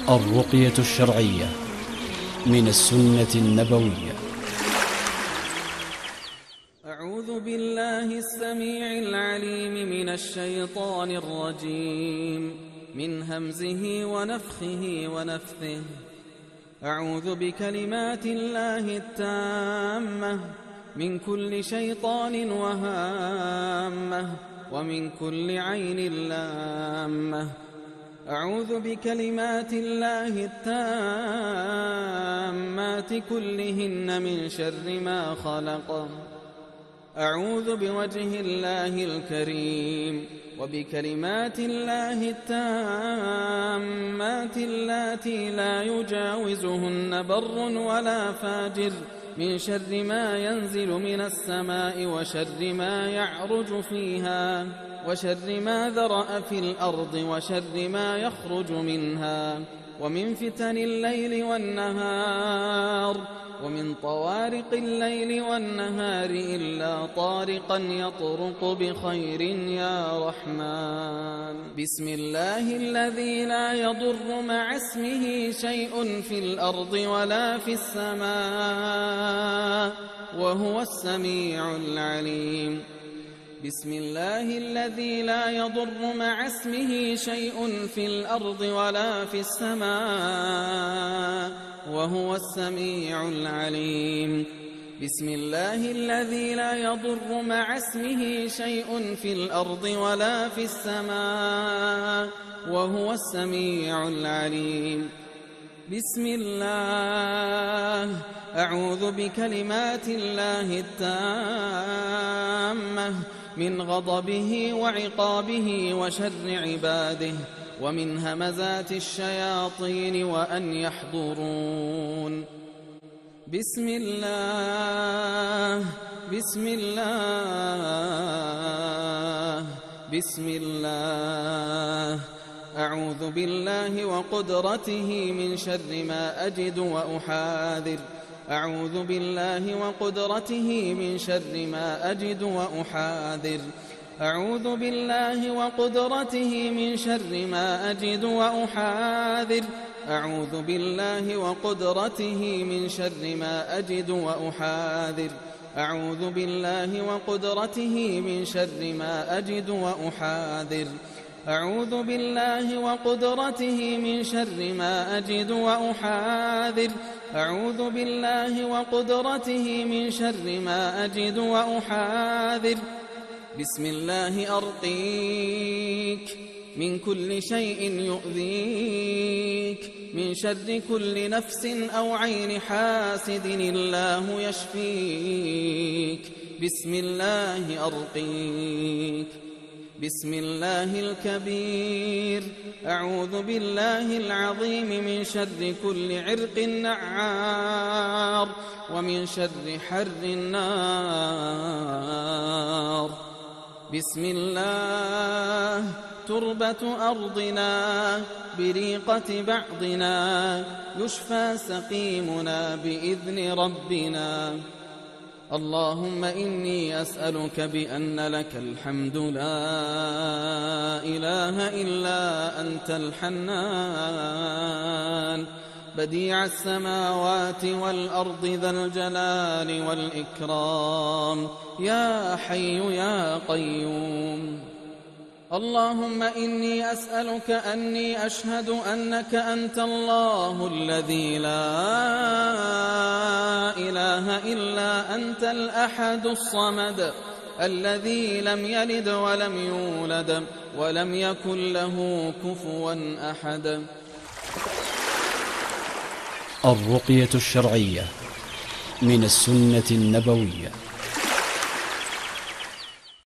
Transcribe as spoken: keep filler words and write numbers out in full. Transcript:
الرقية الشرعية من السنة النبوية. أعوذ بالله السميع العليم من الشيطان الرجيم من همزه ونفخه ونفثه. أعوذ بكلمات الله التامة من كل شيطان وهامة ومن كل عين لامة. أعوذ بكلمات الله التامات كلهن من شر ما خلق. أعوذ بوجه الله الكريم وبكلمات الله التامات اللاتي لا يجاوزهن بر ولا فاجر من شر ما ينزل من السماء وشر ما يعرج فيها وشر ما ذرأ في الأرض وشر ما يخرج منها ومن فتن الليل والنهار ومن طوارق الليل والنهار إلا طارقا يطرق بخير يا رحمن. بسم الله الذي لا يضر مع اسمه شيء في الأرض ولا في السماء وهو السميع العليم. بسم الله الذي لا يضر مع اسمه شيء في الأرض ولا في السماء وهو السميع العليم. بسم الله الذي لا يضر مع اسمه شيء في الأرض ولا في السماء وهو السميع العليم. بسم الله أعوذ بكلمات الله التامة من غضبه وعقابه وشر عباده ومن همزات الشياطين وأن يحضرون. بسم الله بسم الله بسم الله أعوذ بالله وقدرته من شر ما أجد وأحاذر. أعوذ بالله وقدرته من شر ما أجد وأحاذر. أعوذ بالله وقدرته من شر ما أجد وأحاذر. أعوذ بالله وقدرته من شر ما أجد وأحاذر. أعوذ بالله وقدرته من شر ما أجد وأحاذر. أعوذ بالله وقدرته من شر ما أجد وأحاذر. أعوذ بالله وقدرته من شر ما أجد وأحاذر. بسم الله أرقيك من كل شيء يؤذيك من شر كل نفس أو عين حاسد الله يشفيك. بسم الله أرقيك. بسم الله الكبير أعوذ بالله العظيم من شر كل عرق نعار ومن شر حر النار. بسم الله تربة أرضنا بريقة بعضنا يشفى سقيمنا بإذن ربنا. اللهم إني أسألك بأن لك الحمد لا إله إلا أنت الحنان بديع السماوات والأرض ذا الجلال والإكرام يا حي يا قيوم. اللهم إني أسألك أني أشهد أنك أنت الله الذي لا إله إلا أنت الأحد الصمد الذي لم يلد ولم يولد ولم يكن له كفوا أحد. الرقية الشرعية من السنة النبوية.